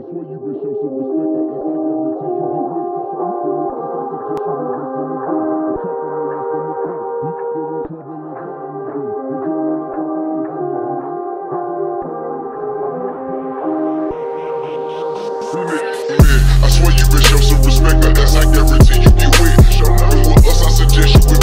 swear you been show some respect, or else I guarantee you get wet. Show me with us, I suggest you invest in the bed. A couple of less than the 10. You can get a couple of that in the bed. You get one of them, I ain't gonna do that. I swear you been show some respect, or else I guarantee you get wet. Show me with us, I suggest you